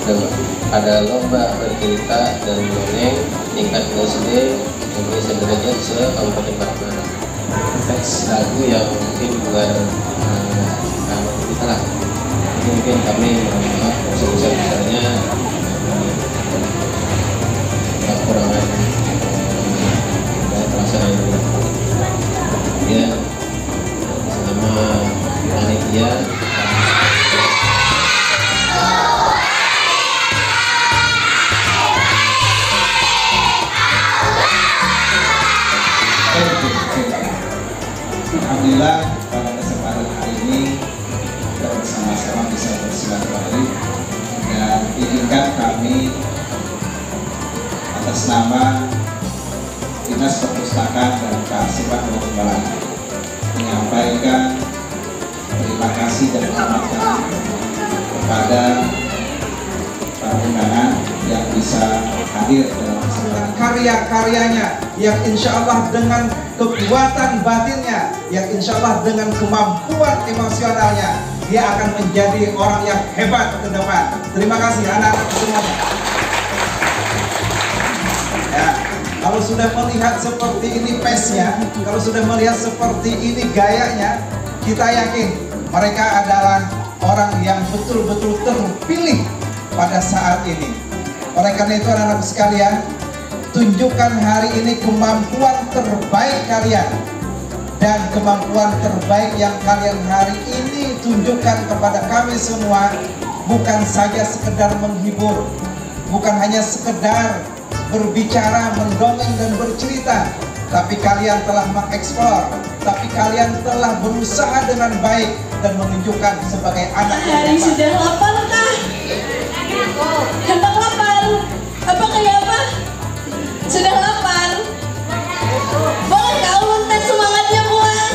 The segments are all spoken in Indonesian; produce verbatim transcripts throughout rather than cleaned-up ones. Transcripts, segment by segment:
ada lomba bercerita dan dongeng tingkat S D Indonesia Derajat se-Kabupaten Batang. Teks lagu yang mungkin bukan kalau kita lah, mungkin kami mohon maaf sebesar-besarnya kekurangan dalam pelaksanaan ini. Ya, selama panitia alhamdulillah pada kesempatan hari ini kita bersama-sama bisa bersilaturahmi dan izinkan kami atas nama Dinas Perpustakaan dan Kearsipan Kabupaten Balang menyampaikan terima kasih dan selamat kami kepada para undangan yang bisa hadir dalam kesempatan karya-karyanya yang insya Allah dengan kekuatan batinnya, yang insya Allah dengan kemampuan emosionalnya, dia akan menjadi orang yang hebat ke depan. Terima kasih anak-anak semuanya. Ya, kalau sudah melihat seperti ini pace-nya, kalau sudah melihat seperti ini gayanya, kita yakin mereka adalah orang yang betul-betul terpilih pada saat ini. Oleh karena itu anak-anak sekalian, tunjukkan hari ini kemampuan terbaik kalian, dan kemampuan terbaik yang kalian hari ini tunjukkan kepada kami semua bukan saja sekedar menghibur, bukan hanya sekedar berbicara, mendongeng dan bercerita, tapi kalian telah mengeksplor, tapi kalian telah berusaha dengan baik dan menunjukkan sebagai anak yang hari sudah lapar kah? Hendak lapar? Apa kayak apa? Sudah lapar? Boleh kau lontar semangatnya buat?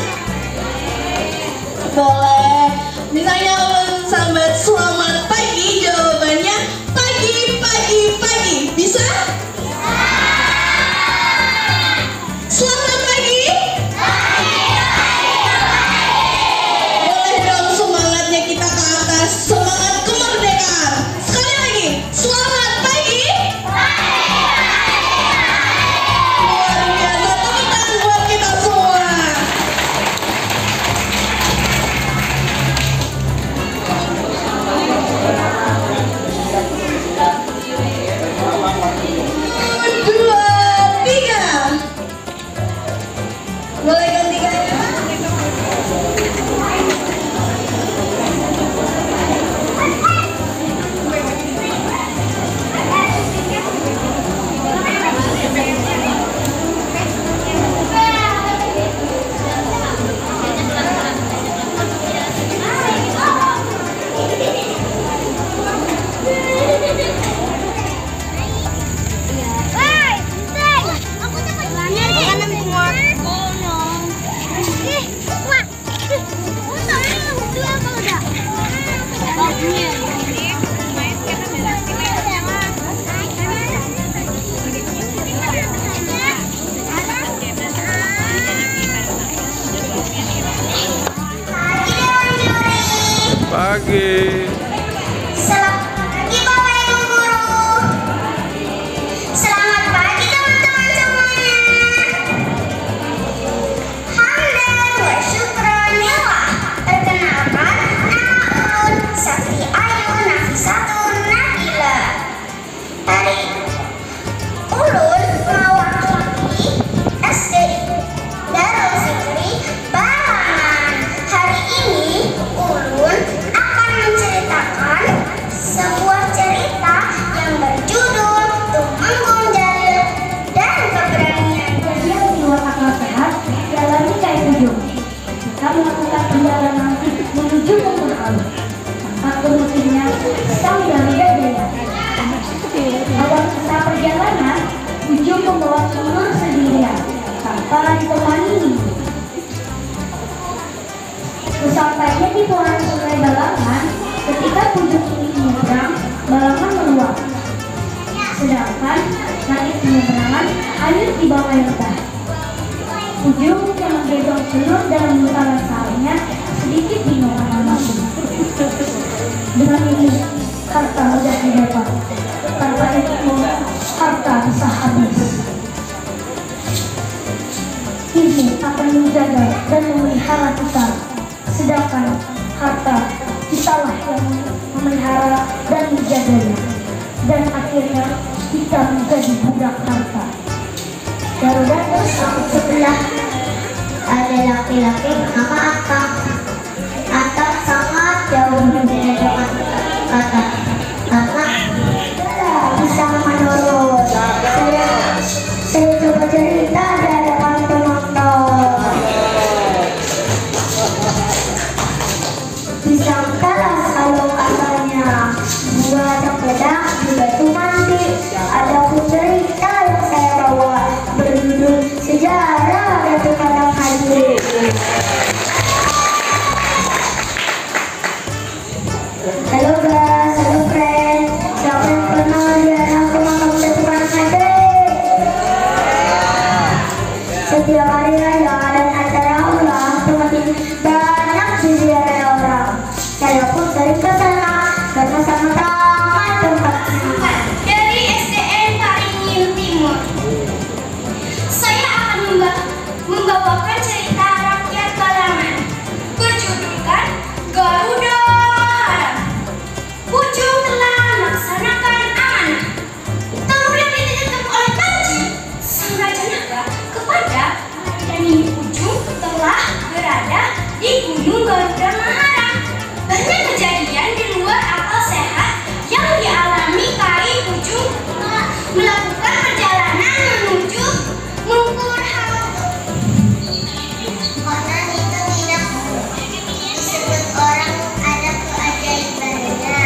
Boleh. Misalnya ulun sambat selamat pagi, jawabannya pagi, pagi, pagi. Bisa? Selamat pagi? Boleh dong semangatnya kita ke atas. Semangat kemerdekaan. Sekali lagi. Selamat pagi. Luar biasa. Tepuk tangan buat kita semua. Dua, tiga. Boleh ganti gaya? Pagi. Selamat pagi Bapak Ibu Guru. Selamat pagi teman-teman semuanya. Hamdan wa syukran lillah. Perkenalkan, nama ulun Sakti Ayu Nafisatun Nabila. Hari ulun mewakili S D Darul Fikri Balangan. Hari ini ulun akan menceritakan sebuah cerita yang berjudul Tumenggung Jalil dan Keberanian. Yang jiwa akal sehat, jalani kayak ujung. Kita melakukan perjalanan menuju Mengkudu. Tempat bermusimnya sang dan jaya. Awal kita perjalanan, ujung membawa seluruh sendirian tanpa ditemani. Sesampainya di muara sungai Balangan, ketika Ujung ini menyeberang, Balangan meluap. Sedangkan langit penyeberangan hanyut di bawah air bah. Ujung yang menggendong telur dalam lingkaran sarangnya sedikit bingung sama Dengan ini, harta mudah didapat. Tanpa ilmu, harta bisa habis. Ilmu akan menjaga dan memelihara kita, sedangkan harta kitalah yang memelihara dan menjaganya. Dan akhirnya kita menjadi budak harta. Garuda sebelah ada laki-laki bernama Atta. Atta sangat jauh berbeda dengan kata karena bisa menurut. Saya saya coba cerita di hadapan penonton. Disangkalah kalau katanya gua ada pedang di batu mandi. Ada pun cerita yang saya bawa berjudul Sejarah Ratu Kandang Haji. Halo guys, halo friend. Siapa yang pernah lihat aku makan Ratu Kandang Haji? Setiap hari raya dan acara ulang semakin banyak diziarahi orang. Saya pun sering ke sana karena sama-sama tempatnya. Dari S D N Taringin Timur, saya akan memba- membawakan cerita rakyat kalangan berjudulkan Garuda Haram. Pujung telah melaksanakan amanah. Telur yang dititipkan oleh Panji, sang raja naga, kepada dan ini Pujung telah berada di Gunung Garuda Mahara. Banyak kejadian di luar akal sehat yang dialami Kai Pujung melakukan perjalanan menuju Mungkurhal. Konon itu tidak disebut orang ada keajaibannya dan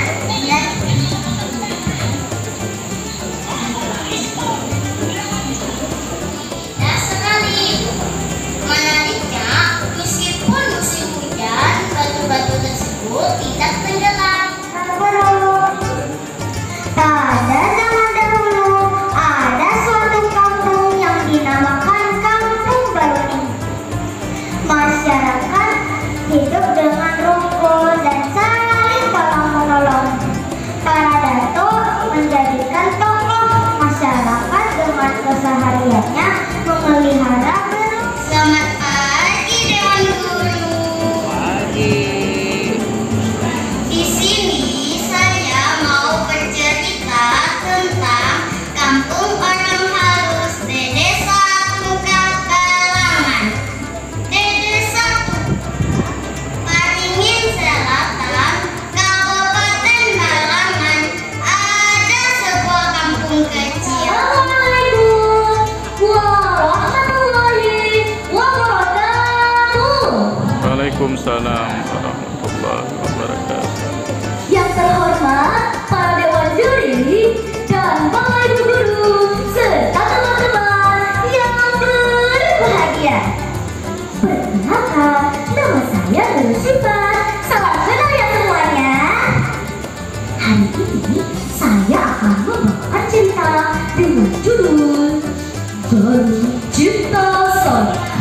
Nah sekali menariknya, meskipun musim hujan, batu-batu tersebut tidak tenggelam. pada zaman dahulu ada suatu kampung yang dinamakan Kampung Baluni. Masyarakat hidup dengan rukun dan saling tolong menolong. Para datuk menjadikan tokoh masyarakat dengan kesehariannya memelihara burung. Selamat pagi Dewan Guru. Di sini saya mau bercerita tentang kampung orang halus di Desa Muka Kalangan. Di Desa Paringin Selatan, Kabupaten Balangan, ada sebuah kampung kecil. Assalamualaikum warahmatullahi wabarakatuh. Waalaikumsalam warahmatullahi wabarakatuh. Yang terhormat para dewan juri dan bapak ibu guru serta teman-teman yang berbahagia. Perkenalkan, nama saya Guru Syifa. Salam kenal ya semuanya. Hari ini saya akan membawakan cerita dengan judul Baru Cipta Saya.